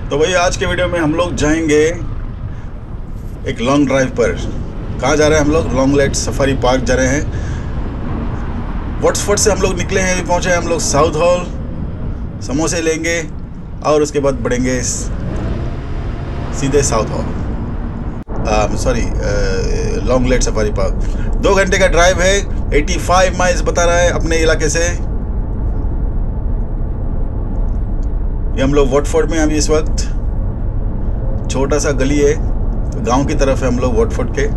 तो भाई आज के वीडियो में हम लोग जाएंगे एक लॉन्ग ड्राइव पर। कहाँ जा रहे हैं हम लोग? लॉन्गलेट सफारी पार्क जा रहे हैं। वॉटफोर्ड से हम लोग निकले हैं, पहुँचे हम लोग साउथ हॉल। समोसे लेंगे और उसके बाद बढ़ेंगे सीधे south hall, sorry Longleat safari park. 2 घंटे का ड्राइव है, 85 माइल्स बता रहा है अपने इलाके से। ये हम लोग वॉटफोर्ड में हैं अभी इस वक्त। छोटा सा गली है, गांव की तरफ है हम लोग वॉटफोर्ड के।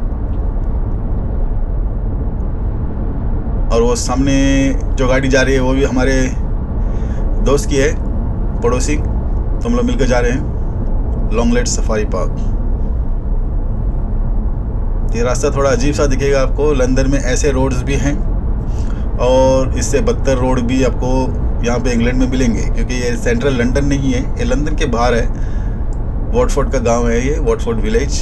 और वो सामने जो गाड़ी जा रही है वो भी हमारे दोस्त की है, पड़ोसी। तो हम लोग मिलकर जा रहे हैं लॉन्गलेट सफारी पार्क। ये रास्ता थोड़ा अजीब सा दिखेगा आपको। लंदन में ऐसे रोड्स भी हैं और इससे बदतर रोड भी आपको यहाँ पे इंग्लैंड में मिलेंगे, क्योंकि ये सेंट्रल लंदन नहीं है, ये लंदन के बाहर है। वॉटफोर्ड का गांव है ये, वॉटफोर्ड विलेज।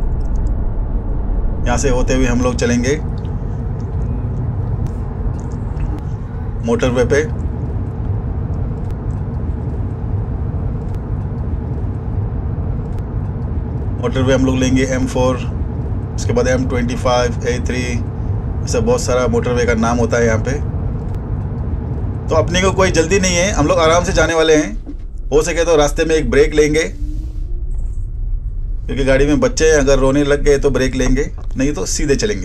यहाँ से होते हुए हम लोग चलेंगे मोटरवे पे। मोटरवे हम लोग लेंगे M4, उसके बाद M25, A3, ऐसा बहुत सारा मोटरवे का नाम होता है यहाँ पे। तो अपने को कोई जल्दी नहीं है, हम लोग आराम से जाने वाले हैं। हो सके तो रास्ते में एक ब्रेक लेंगे, क्योंकि गाड़ी में बच्चे हैं, अगर रोने लग गए तो ब्रेक लेंगे, नहीं तो सीधे चलेंगे।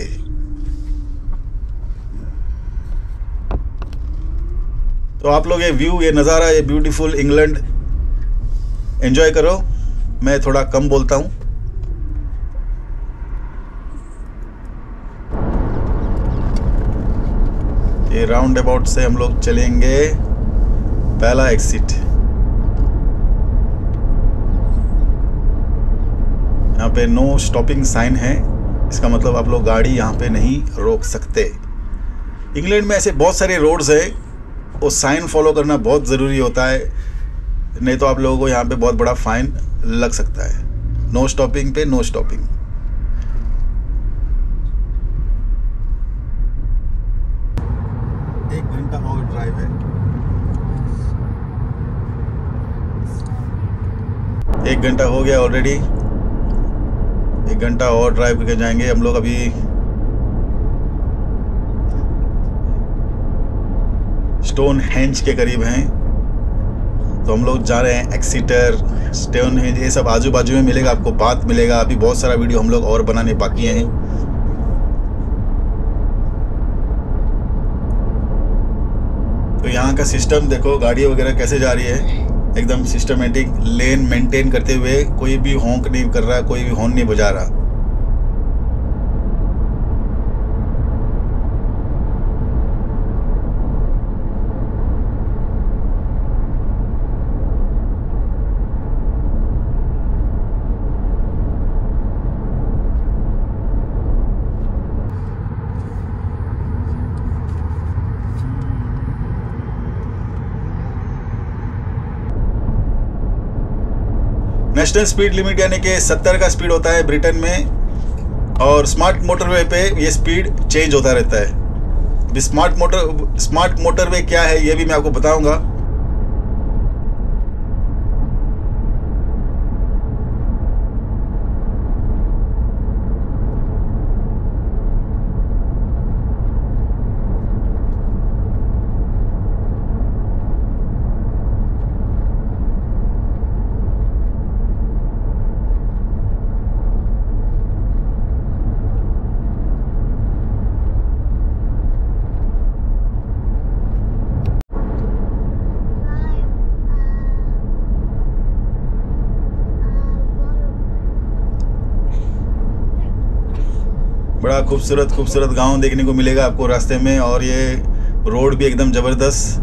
तो आप लोग ये व्यू, ये नज़ारा, ये ब्यूटीफुल इंग्लैंड एंजॉय करो। मैं थोड़ा कम बोलता हूँ। ये राउंड अबाउट से हम लोग चलेंगे पहला एग्जिट। यहाँ पे नो स्टॉपिंग साइन है, इसका मतलब आप लोग गाड़ी यहाँ पे नहीं रोक सकते। इंग्लैंड में ऐसे बहुत सारे रोड्स हैं, वो साइन फॉलो करना बहुत ज़रूरी होता है, नहीं तो आप लोगों को यहाँ पे बहुत बड़ा फाइन लग सकता है। नो स्टॉपिंग पे नो स्टॉपिंग। और ड्राइव है, 1 घंटा हो गया ऑलरेडी। 1 घंटा और ड्राइव करके जाएंगे हम लोग। अभी स्टोनहेंज के करीब हैं, तो हम लोग जा रहे हैं एक्सीटर, स्टोनहेंज, ये सब आजू बाजू में मिलेगा आपको, बात मिलेगा। अभी बहुत सारा वीडियो हम लोग और बनाने बाकी हैं। तो यहाँ का सिस्टम देखो, गाड़ी वगैरह कैसे जा रही है, एकदम सिस्टमेटिक, लेन मेंटेन करते हुए। कोई भी हॉन्क नहीं कर रहा, कोई भी हॉर्न नहीं बजा रहा। नेशनल स्पीड लिमिट यानी कि 70 का स्पीड होता है ब्रिटेन में, और स्मार्ट मोटरवे पे ये स्पीड चेंज होता रहता है। स्मार्ट मोटरवे क्या है ये भी मैं आपको बताऊंगा। बड़ा खूबसूरत खूबसूरत गांव देखने को मिलेगा आपको रास्ते में, और ये रोड भी एकदम ज़बरदस्त।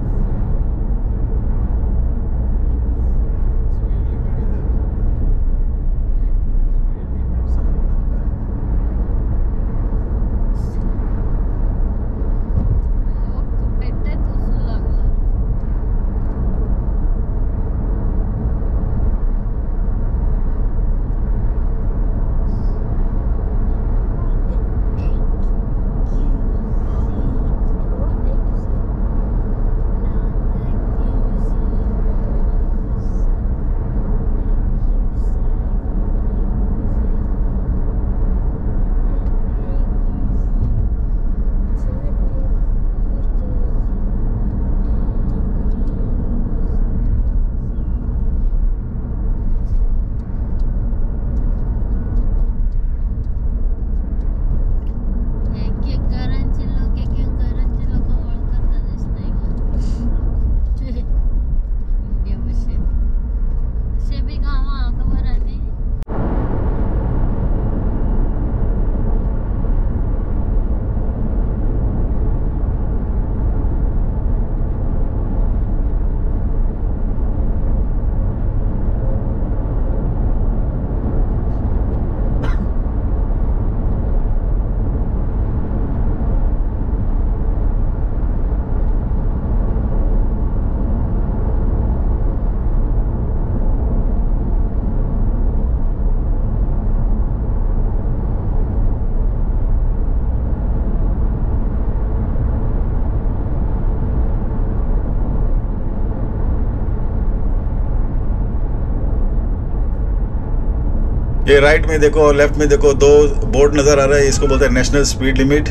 ये राइट में देखो और लेफ्ट में देखो, दो बोर्ड नजर आ रहा है, इसको बोलते हैं नेशनल स्पीड लिमिट।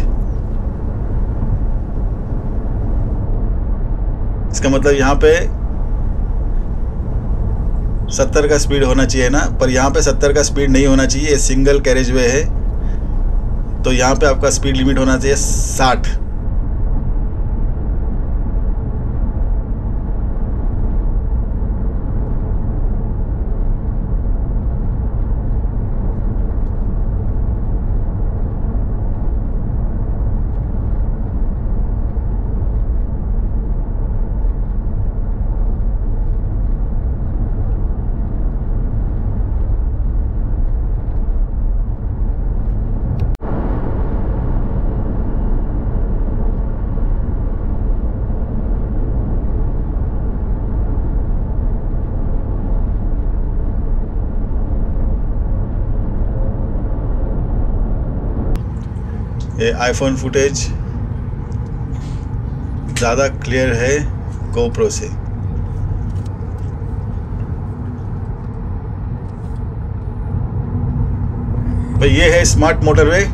इसका मतलब यहाँ पे 70 का स्पीड होना चाहिए ना, पर यहाँ पे 70 का स्पीड नहीं होना चाहिए, ये सिंगल कैरेज वे है, तो यहाँ पे आपका स्पीड लिमिट होना चाहिए 60। ये आईफोन फुटेज ज़्यादा क्लियर है गोप्रो से। भाई ये है स्मार्ट मोटरवे।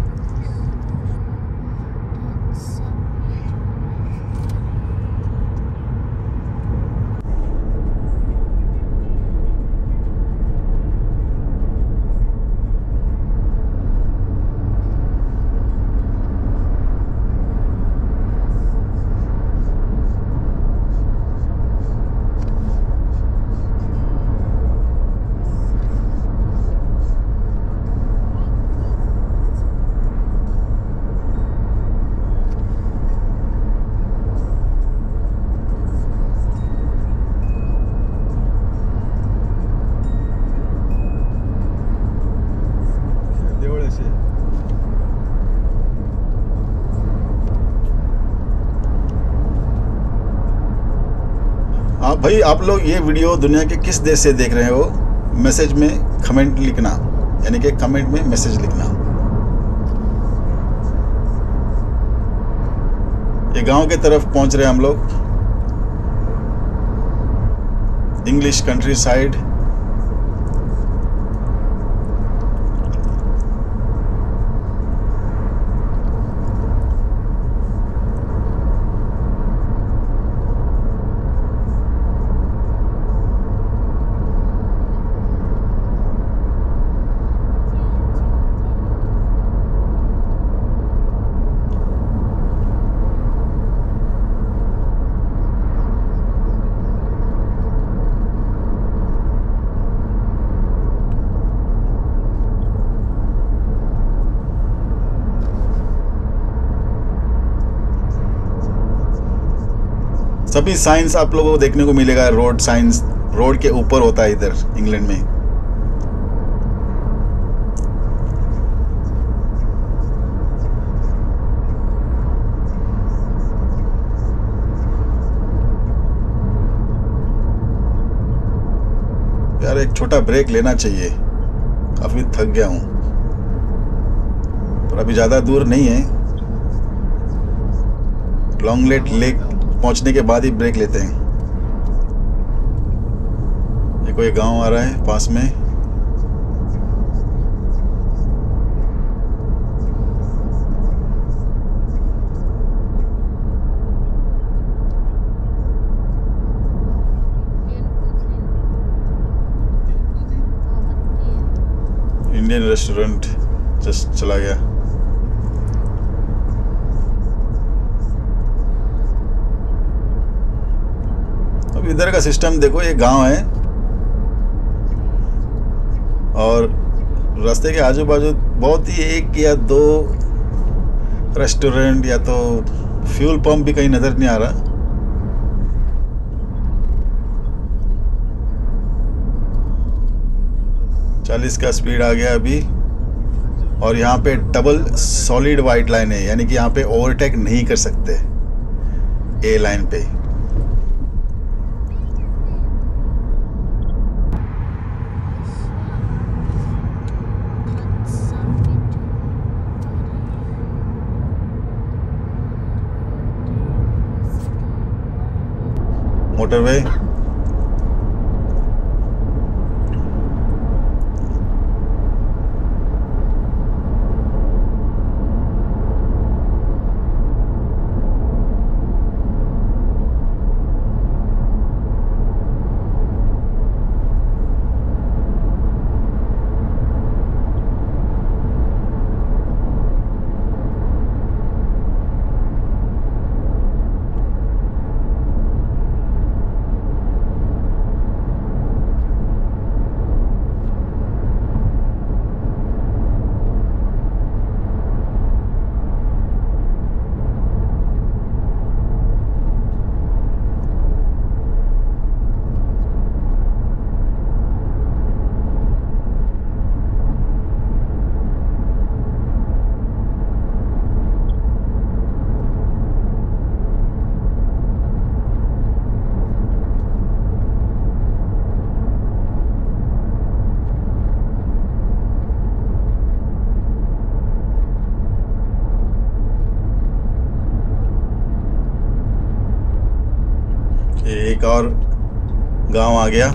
भाई आप लोग ये वीडियो दुनिया के किस देश से देख रहे हो, मैसेज में कमेंट लिखना, यानी कि कमेंट में मैसेज लिखना। ये गांव के तरफ पहुंच रहे हैं हम लोग, इंग्लिश कंट्री साइड। सभी साइंस आप लोगों को देखने को मिलेगा, रोड साइंस रोड के ऊपर होता है इधर इंग्लैंड में। यार एक छोटा ब्रेक लेना चाहिए, काफी थक गया हूं, पर अभी ज्यादा दूर नहीं है, लॉन्गलेट लेक पहुंचने के बाद ही ब्रेक लेते हैं। ये कोई गांव आ रहा है पास में। इंडियन रेस्टोरेंट जस्ट चला गया। अब इधर का सिस्टम देखो, ये गांव है और रास्ते के आजू बाजू बहुत ही एक या दो रेस्टोरेंट या तो फ्यूल पंप भी कहीं नजर नहीं आ रहा। चालीस का स्पीड आ गया अभी, और यहाँ पे डबल सॉलिड वाइट लाइन है, यानी कि यहाँ पे ओवरटेक नहीं कर सकते ए लाइन पे। मोटरवे एक और गांव आ गया।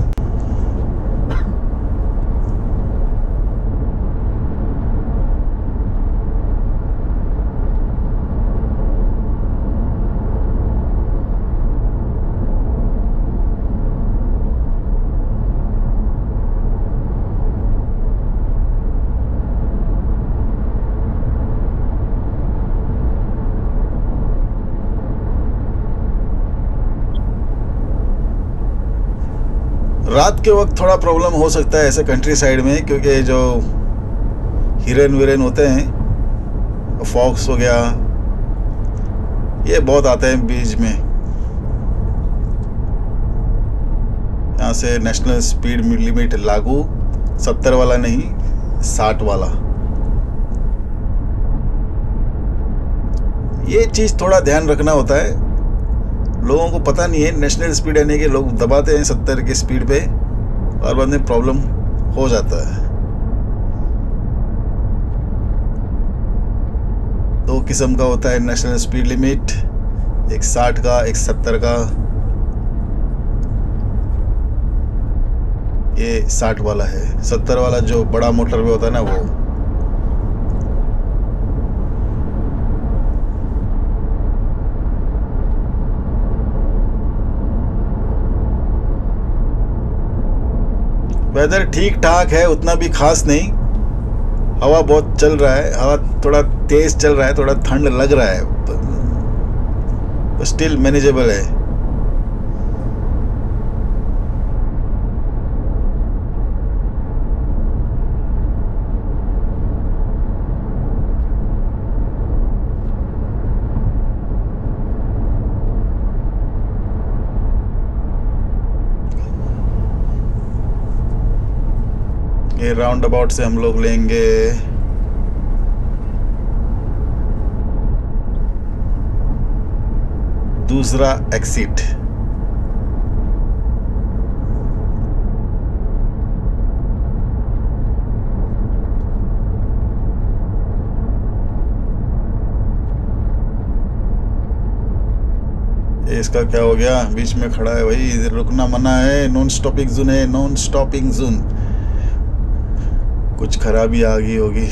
रात के वक्त थोड़ा प्रॉब्लम हो सकता है ऐसे कंट्री साइड में, क्योंकि जो हिरन विरन होते हैं, फॉक्स हो गया, ये बहुत आते हैं बीच में। यहाँ से नेशनल स्पीड लिमिट लागू 70 वाला नहीं, 60 वाला। ये चीज़ थोड़ा ध्यान रखना होता है, लोगों को पता नहीं है नेशनल स्पीड यानी कि लोग दबाते हैं 70 की स्पीड पे और बाद में प्रॉब्लम हो जाता है। दो किस्म का होता है नेशनल स्पीड लिमिट, एक 60 का, एक 70 का। ये 60 वाला है, 70 वाला जो बड़ा मोटर पे होता है ना वो। वेदर ठीक ठाक है, उतना भी खास नहीं। हवा बहुत चल रहा है, हवा थोड़ा तेज चल रहा है, थोड़ा ठंड लग रहा है, स्टिल मैनेजेबल है। ये राउंड अबाउट से हम लोग लेंगे दूसरा एग्जिट। इसका क्या हो गया, बीच में खड़ा है भाई, इधर रुकना मना है, नॉन स्टॉपिंग जोन है, नॉन स्टॉपिंग जोन। कुछ खराबी आ गई होगी।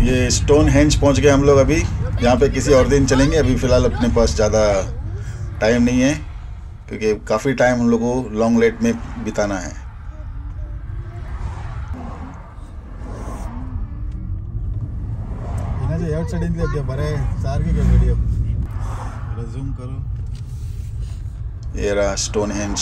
ये स्टोन हेंज पहुंच गए हम लोग अभी। यहाँ पे किसी और दिन चलेंगे, अभी फ़िलहाल अपने पास ज़्यादा टाइम नहीं है क्योंकि काफ़ी टाइम हम लोग को लॉन्ग लेट में बिताना है। ये रहा स्टोन हेंज।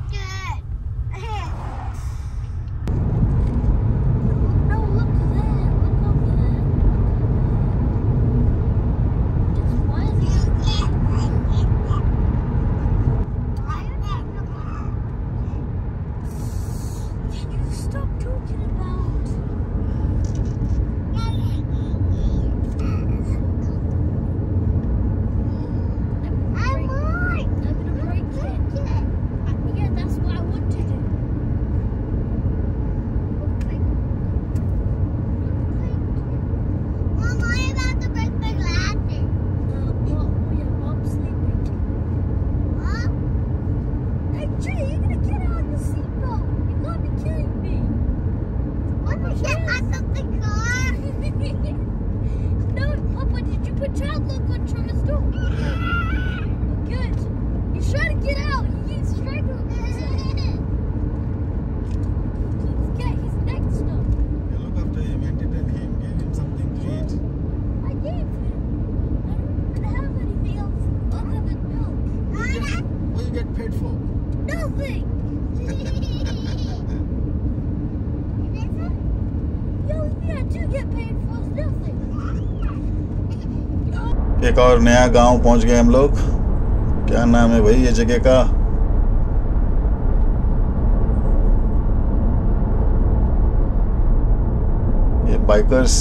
एक और नया गांव पहुंच गए हम लोग। क्या नाम है भाई ये जगह का? ये बाइकर्स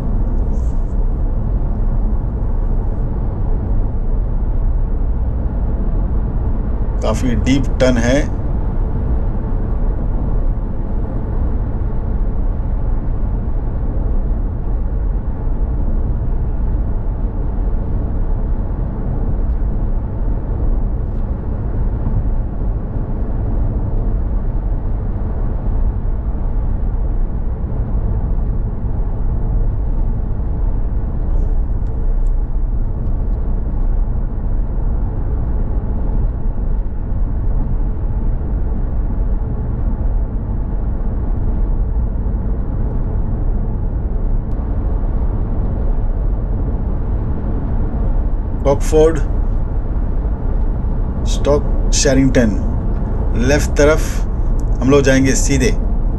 काफी डीप टन है। रॉकफोर्ड, स्टॉक शेरिंगटन, लेफ्ट तरफ हम लोग जाएंगे सीधे।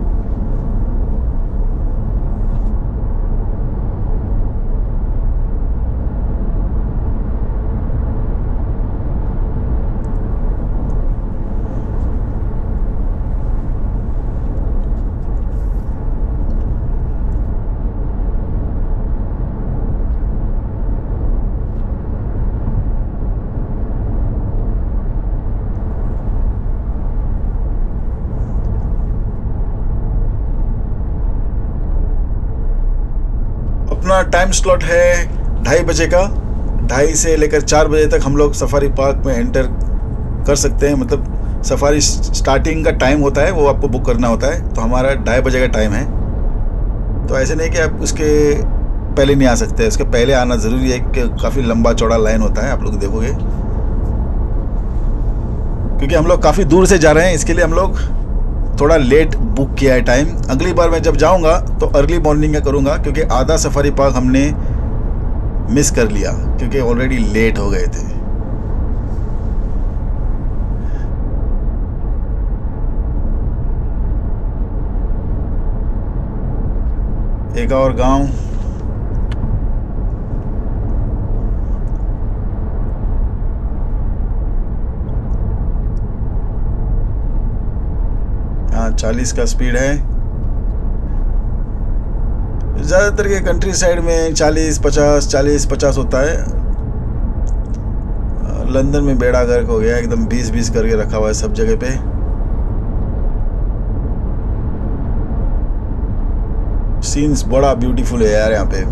अपना टाइम स्लॉट है 2:30 बजे का। 2:30 से लेकर 4 बजे तक हम लोग सफारी पार्क में एंटर कर सकते हैं। मतलब सफारी स्टार्टिंग का टाइम होता है वो आपको बुक करना होता है, तो हमारा 2:30 बजे का टाइम है। तो ऐसे नहीं कि आप उसके पहले नहीं आ सकते, उसके पहले आना ज़रूरी है कि काफ़ी लंबा चौड़ा लाइन होता है, आप लोग देखोगे। क्योंकि हम लोग काफ़ी दूर से जा रहे हैं, इसके लिए हम लोग थोड़ा लेट बुक किया है टाइम। अगली बार मैं जब जाऊंगा तो अर्ली मॉर्निंग में करूंगा, क्योंकि आधा सफारी पार्क हमने मिस कर लिया क्योंकि ऑलरेडी लेट हो गए थे। एक और गांव, हाँ 40 का स्पीड है। ज़्यादातर के कंट्री साइड में 40-50 होता है। लंदन में बेड़ा गर्क हो गया, एकदम 20 करके रखा हुआ है सब जगह पे। सीन्स बड़ा ब्यूटीफुल है यार यहाँ पे।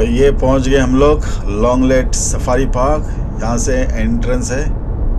ये पहुंच गए हम लोग लॉन्गलेट सफारी पार्क। यहाँ से एंट्रेंस है।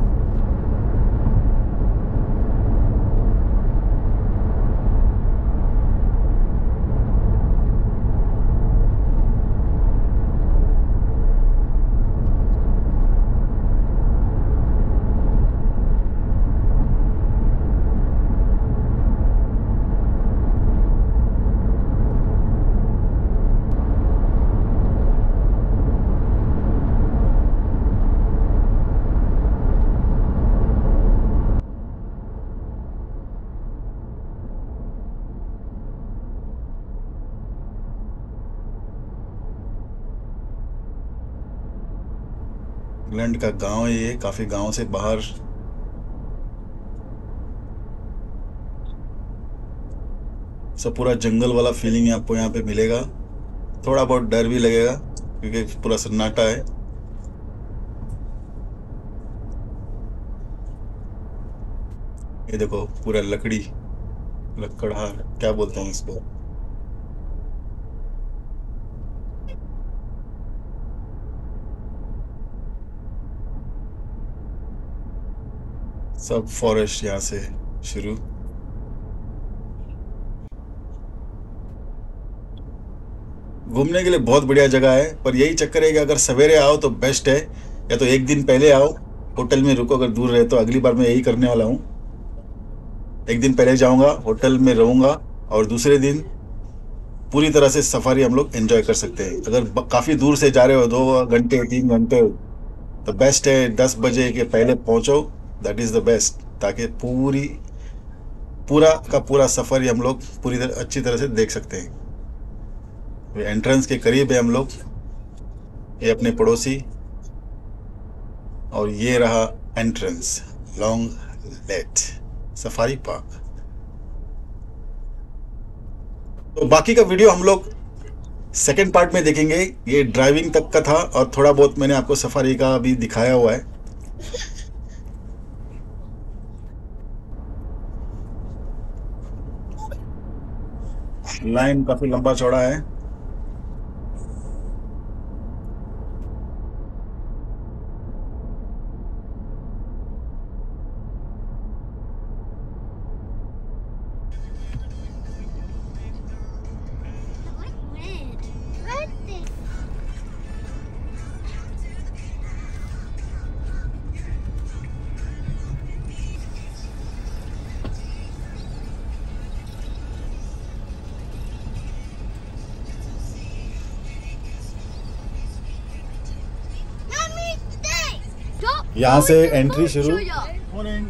इंग्लैंड का गांव है ये, काफी गांव से बाहर। सब पूरा जंगल वाला फीलिंग आपको यहाँ पे मिलेगा। थोड़ा बहुत डर भी लगेगा क्योंकि पूरा सन्नाटा है। ये देखो पूरा लकड़हार क्या बोलते हैं इसको। सब फॉरेस्ट यहाँ से शुरू। घूमने के लिए बहुत बढ़िया जगह है, पर यही चक्कर है कि अगर सवेरे आओ तो बेस्ट है, या तो एक दिन पहले आओ, होटल में रुको। अगर दूर रहे तो अगली बार मैं यही करने वाला हूँ, एक दिन पहले जाऊंगा, होटल में रहूंगा और दूसरे दिन पूरी तरह से सफारी हम लोग एंजॉय कर सकते हैं। अगर काफ़ी दूर से जा रहे हो, 2 घंटे 3 घंटे, तो बेस्ट है 10 बजे के पहले पहुंचो। दैट इज़ द बेस्ट, ताकि पूरा का पूरा सफ़र ही हम लोग पूरी तरह अच्छी तरह से देख सकते हैं। एंट्रेंस के करीब है हम लोग। ये अपने पड़ोसी, और ये रहा एंट्रेंस लॉन्गलेट सफारी पार्क। तो बाकी का वीडियो हम लोग सेकंड पार्ट में देखेंगे। ये ड्राइविंग तक का था और थोड़ा बहुत मैंने आपको सफारी का भी दिखाया हुआ है। लाइन काफी लंबा चौड़ा है। यहाँ से एंट्री शुरू। Morning.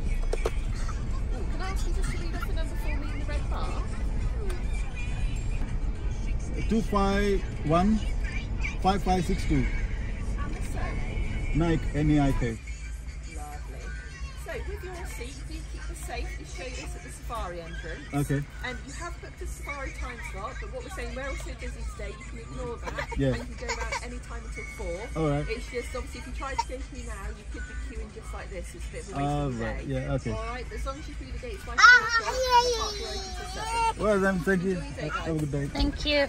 251-5562. Nike NEIK. Lovely. So with your seat, do keep the safe to show this at the safari entrance. Okay. And you have booked a safari time slot, but what we're saying, we're also busy today, you can ignore that. Yeah. And you can go around any time until 4. Alright. It's just, obviously, if you tried to go through now, you could be queuing just like this. It's a bit of a waste of the Right. day. Yeah, okay. Alright, but as long as you through the gates by 4 o'clock, the park will open till 7. Well then, thank you. Enjoy your day, guys. Have a good day. Thank you.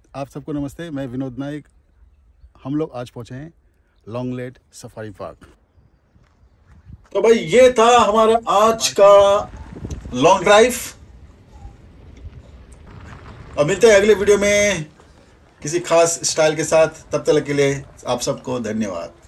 आप सबको नमस्ते, मैं विनोद नाइक। हम लोग आज पहुंचे हैं लॉन्गलेट safari park. तो भाई ये था हमारा आज का लॉन्ग ड्राइव। अब मिलते हैं अगले वीडियो में किसी खास स्टाइल के साथ। तब तक के लिए आप सबको धन्यवाद।